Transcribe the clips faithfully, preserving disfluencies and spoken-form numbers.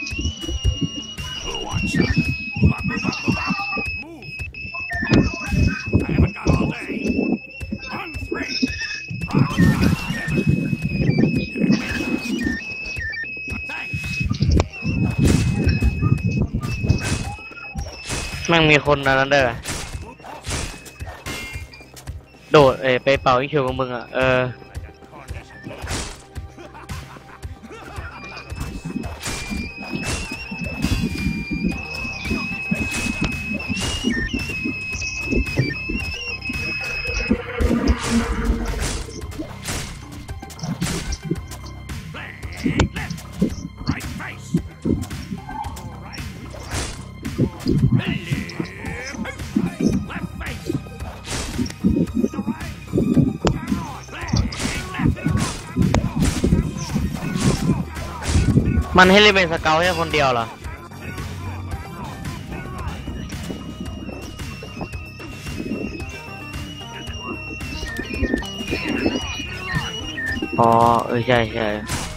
Who wants some? Move up, move up, move up. Move. I haven't got all day. On three. Rock, rock, together. Thanks. แม่งมีคนนั้นเด้อโดดเอไปเป่าอีคิวกับมึงอ่ะเออมันให้เล่นเป็นสเกลแค่คนเดียวเหรออ๋อเออใช่ใช่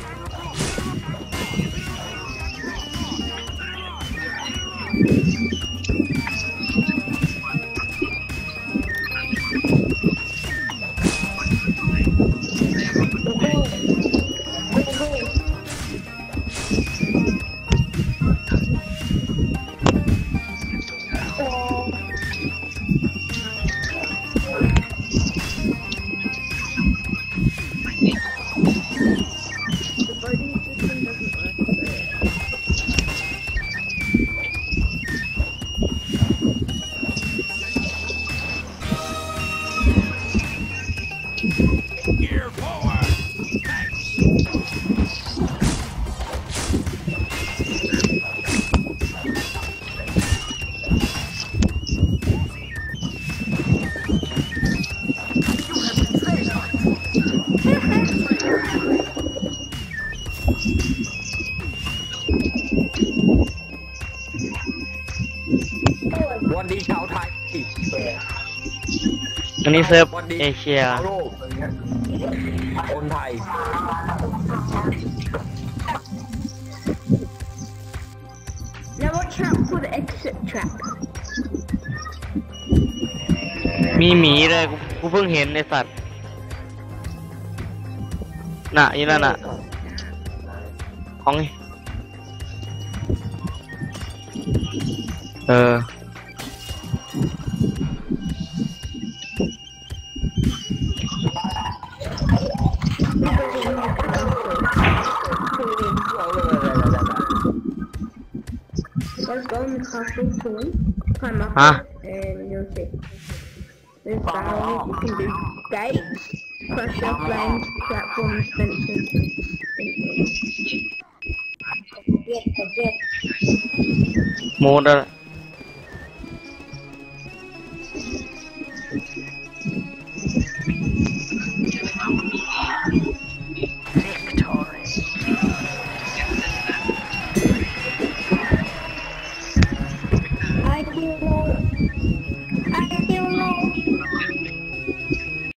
วันดีชาวไทยอันนี้เซิร์ฟเอเชียคนไทย Now watch out for the exit trap. มีหมีเลยกูเพิ่งเห็นในสัตว์น่ะยี่นั่นน่ะของเออ Let's go in the castle soon. Climb up Huh? and you'll see. There's barrels, you can do gates, crusher, flames, platforms, fences. โมดอะ